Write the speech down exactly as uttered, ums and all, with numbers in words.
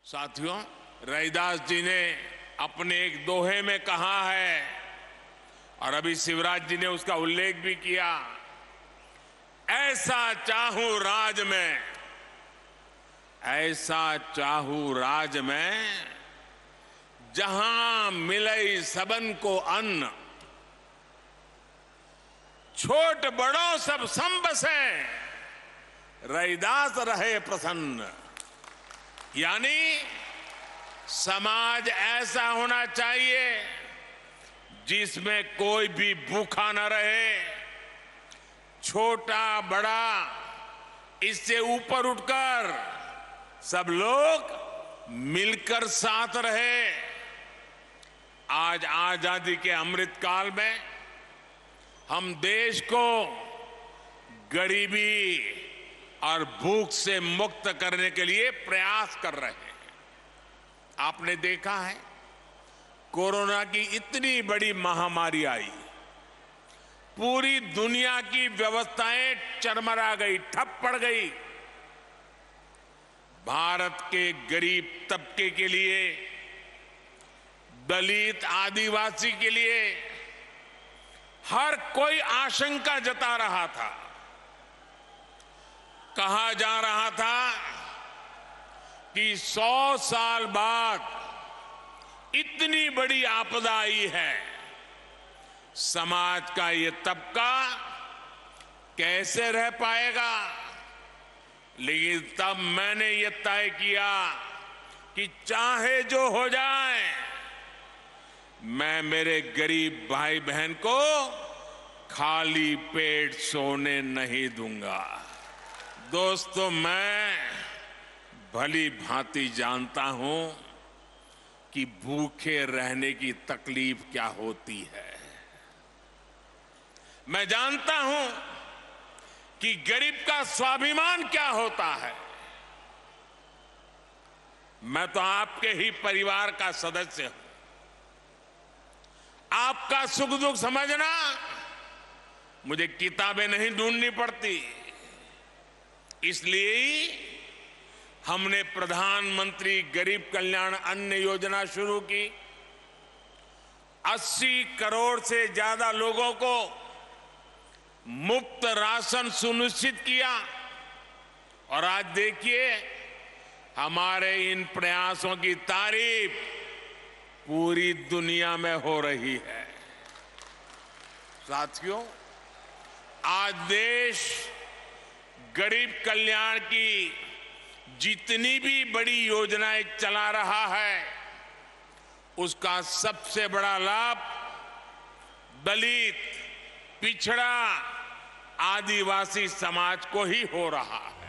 साथियों, रैदास जी ने अपने एक दोहे में कहा है और अभी शिवराज जी ने उसका उल्लेख भी किया, ऐसा चाहूं राज में, ऐसा चाहूं राज में, जहां मिले सबन को अन्न, छोट बड़ों सब सम बसे, रैदास रहे प्रसन्न। यानी समाज ऐसा होना चाहिए जिसमें कोई भी भूखा न रहे, छोटा बड़ा इससे ऊपर उठकर सब लोग मिलकर साथ रहे। आज आजादी के अमृत काल में हम देश को गरीबी और भूख से मुक्त करने के लिए प्रयास कर रहे हैं। आपने देखा है, कोरोना की इतनी बड़ी महामारी आई, पूरी दुनिया की व्यवस्थाएं चरमरा गई, ठप पड़ गई। भारत के गरीब तबके के लिए, दलित आदिवासी के लिए हर कोई आशंका जता रहा था। कहा जा रहा था कि सौ साल बाद इतनी बड़ी आपदा आई है, समाज का ये तबका कैसे रह पाएगा। लेकिन तब मैंने ये तय किया कि चाहे जो हो जाए, मैं मेरे गरीब भाई बहन को खाली पेट सोने नहीं दूंगा। दोस्तों, मैं भली भांति जानता हूं कि भूखे रहने की तकलीफ क्या होती है। मैं जानता हूं कि गरीब का स्वाभिमान क्या होता है। मैं तो आपके ही परिवार का सदस्य हूं। आपका सुख दुख समझना मुझे किताबें नहीं ढूंढनी पड़ती। इसलिए हमने प्रधानमंत्री गरीब कल्याण अन्न योजना शुरू की। अस्सी करोड़ से ज्यादा लोगों को मुफ्त राशन सुनिश्चित किया। और आज देखिए, हमारे इन प्रयासों की तारीफ पूरी दुनिया में हो रही है। साथियों, आज देश गरीब कल्याण की जितनी भी बड़ी योजनाएं चला रहा है, उसका सबसे बड़ा लाभ दलित, पिछड़ा, आदिवासी समाज को ही हो रहा है।